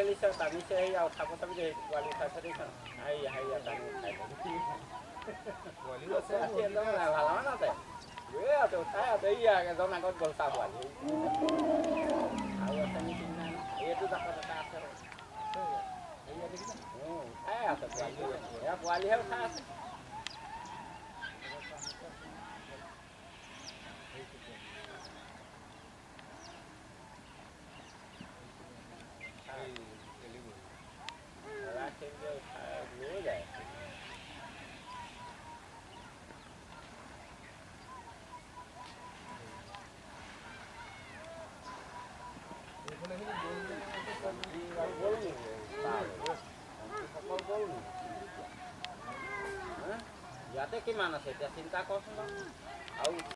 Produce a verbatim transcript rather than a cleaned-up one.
লিছে টানিছে সেই আৰু উঠাব চাবি দেই পোৱালি উঠাইছে দেই হাই হাই টানি উঠাই আছে একদম ভাল নাতে গৈ আছে উঠাই আছে এই এজন আগত গ'ল চা পোৱালি আৰু আছে নেকি নাই এইটো জাতত এটা আছে উঠাই আছে পোৱালি এয়া পোৱালিহে উঠাই আছে লৈ যায় ইয়াতে কিমান আছে এতিয়া চিন্তা কৰচোন আৰু